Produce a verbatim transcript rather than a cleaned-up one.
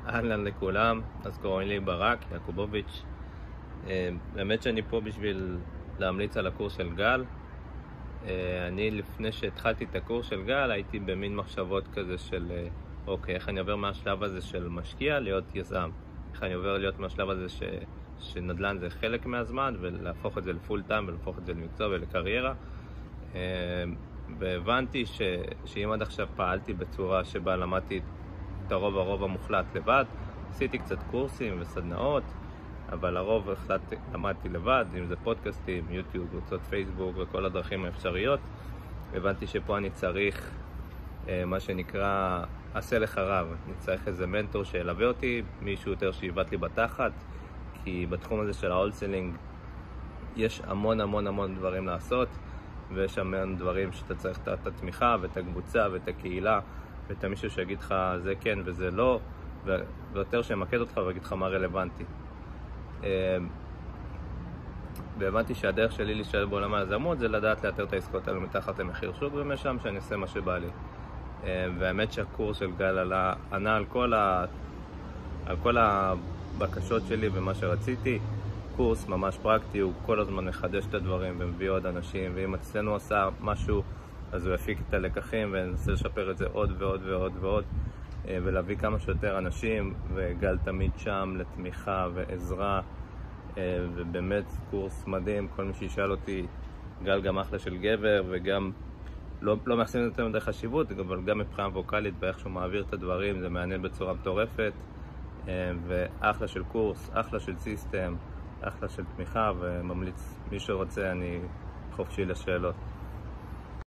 אהלן לכולם, אז קוראים לי ברק יעקובוביץ'. באמת שאני פה בשביל להמליץ על הקורס של גל. אני לפני שהתחלתי את הקורס של גל הייתי במין מחשבות כזה של אוקיי, איך אני עובר מהשלב הזה של משקיע להיות יזם, איך אני עובר להיות מהשלב הזה ש... שנדל"ן זה חלק מהזמן ולהפוך את זה לפול טיים ולהפוך את זה למקצוע ולקריירה. והבנתי ש... שאם עד עכשיו פעלתי בצורה שבה למדתי את הרוב הרוב המוחלט לבד, עשיתי קצת קורסים וסדנאות, אבל הרוב החלטתי, למדתי לבד, אם זה פודקאסטים, יוטיוב, קבוצות פייסבוק וכל הדרכים האפשריות. הבנתי שפה אני צריך אה, מה שנקרא עשה לך רב, אני צריך איזה מנטור שילווה אותי, מישהו יותר שיבט לי בתחת, כי בתחום הזה של ההולסלינג יש המון המון המון דברים לעשות, ויש המון דברים שאתה צריך את התמיכה ואת הקבוצה ואת הקהילה ואת מישהו שיגיד לך זה כן וזה לא, ויותר שימקד אותך ויגיד לך מה רלוונטי. והבנתי שהדרך שלי להישאר בעולם היזמות זה לדעת לאתר את העסקאות האלו מתחת למחיר שוק, ומשם שאני אעשה מה שבא לי. והאמת שהקורס של גל עלה, ענה על כל, ה... על כל הבקשות שלי ומה שרציתי. קורס ממש פרקטי, הוא כל הזמן מחדש את הדברים ומביא עוד אנשים, ואם אצלנו עשה משהו אז הוא יפיק את הלקחים וננסה לשפר את זה עוד ועוד ועוד ועוד ולהביא כמה שיותר אנשים, וגל תמיד שם לתמיכה ועזרה, ובאמת קורס מדהים. כל מי שישאל אותי, גל גם אחלה של גבר, וגם לא, לא מייחסים יותר מדי חשיבות, אבל גם מבחינה ווקלית באיך שהוא מעביר את הדברים זה מעניין בצורה מטורפת, ואחלה של קורס, אחלה של סיסטם, אחלה של תמיכה, וממליץ מי שרוצה, אני חופשי לשאלות.